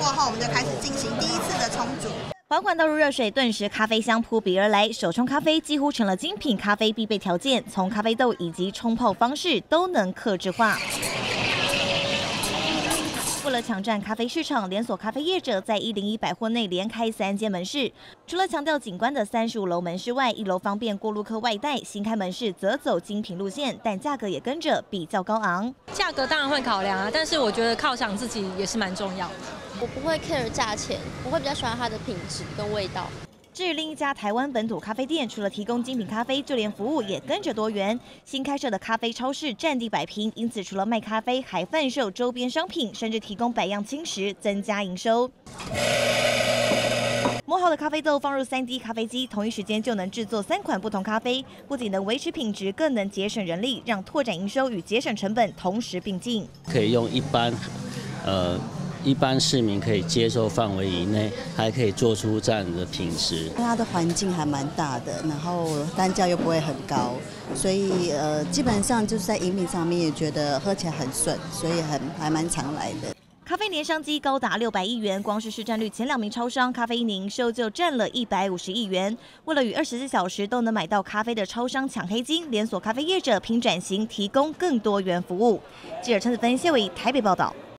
后，我们就开始进行第一次的冲煮。 缓缓倒入热水，顿时咖啡香扑鼻而来。手冲咖啡几乎成了精品咖啡必备条件，从咖啡豆以及冲泡方式都能客制化。为了抢占咖啡市场，连锁咖啡业者在101百货内连开3间门市。除了强调景观的35楼门市外，1楼方便过路客外带，新开门市则走精品路线，但价格也跟着比较高昂。 价格当然会考量啊，但是我觉得犒赏自己也是蛮重要的。 我不会 care 价钱，我会比较喜欢它的品质跟味道。 至于另一家台湾本土咖啡店，除了提供精品咖啡，就连服务也跟着多元。新开设的咖啡超市占地100平，因此除了卖咖啡，还贩售周边商品，甚至提供百样轻食，增加营收。磨好的咖啡豆放入3D 咖啡机，同一时间就能制作3款不同咖啡，不仅能维持品质，更能节省人力，让拓展营收与节省成本同时并进。 可以用一般市民可以接受范围以内，还可以做出这样的品质。 它的环境还蛮大的，然后单价又不会很高，所以基本上就是在饮品上面也觉得喝起来很顺，所以还蛮常来的。 咖啡年商机高达600亿元，光是市占率前2名超商，咖啡因营收就占了150亿元。为了与24小时都能买到咖啡的超商抢黑金，连锁咖啡业者拼转型，提供更多元服务。记者陈子芬、谢伟台北报道。